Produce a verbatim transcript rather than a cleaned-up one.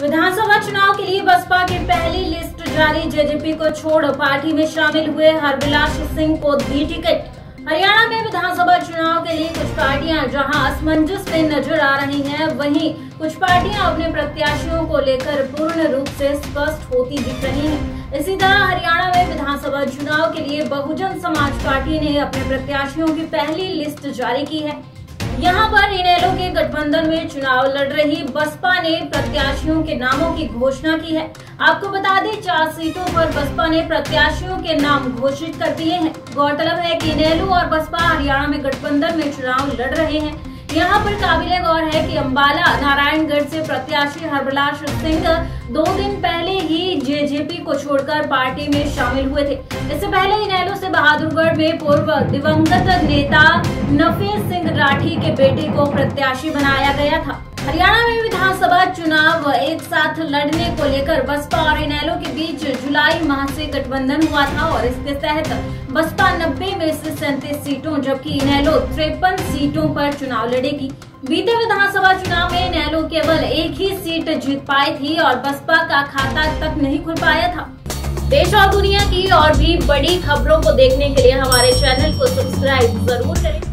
विधानसभा चुनाव के लिए बसपा की पहली लिस्ट जारी। जेजेपी को छोड़ पार्टी में शामिल हुए हरविलास सिंह को दी टिकट। हरियाणा में विधानसभा चुनाव के लिए कुछ पार्टियां जहां असमंजस में नजर आ रही हैं, वहीं कुछ पार्टियां अपने प्रत्याशियों को लेकर पूर्ण रूप से स्पष्ट होती दिख रही हैं। इसी तरह हरियाणा में विधानसभा चुनाव के लिए बहुजन समाज पार्टी ने अपने प्रत्याशियों की पहली लिस्ट जारी की है। यहाँ पर इनेलो के गठबंधन में चुनाव लड़ रही बसपा ने प्रत्याशियों के नामों की घोषणा की है। आपको बता दें, चार सीटों पर बसपा ने प्रत्याशियों के नाम घोषित कर दिए हैं। गौरतलब है कि इनेलो और बसपा हरियाणा में गठबंधन में चुनाव लड़ रहे हैं। यहाँ पर काबिले गौर है कि अंबाला नारायणगढ़ से प्रत्याशी हरविलास सिंह दो दिन पहले ही जेजेपी को छोड़कर पार्टी में शामिल हुए थे। इससे पहले इनेलो से बहादुरगढ़ में पूर्व दिवंगत नेता नफेस सिंह राठी के बेटे को प्रत्याशी बनाया गया था। हरियाणा में विधानसभा चुनाव एक साथ लड़ने को लेकर बसपा और इनेलो के बीच जुलाई माह से गठबंधन हुआ था और इसके तहत बसपा नब्बे में से सैंतीस सीटों जबकि इनेलो तिरपन सीटों पर चुनाव लड़ेगी। बीते विधानसभा चुनाव में इनेलो केवल एक ही सीट जीत पाई थी और बसपा का खाता तक नहीं खुल पाया था। देश और दुनिया की और भी बड़ी खबरों को देखने के लिए हमारे चैनल को सब्सक्राइब जरूर करें।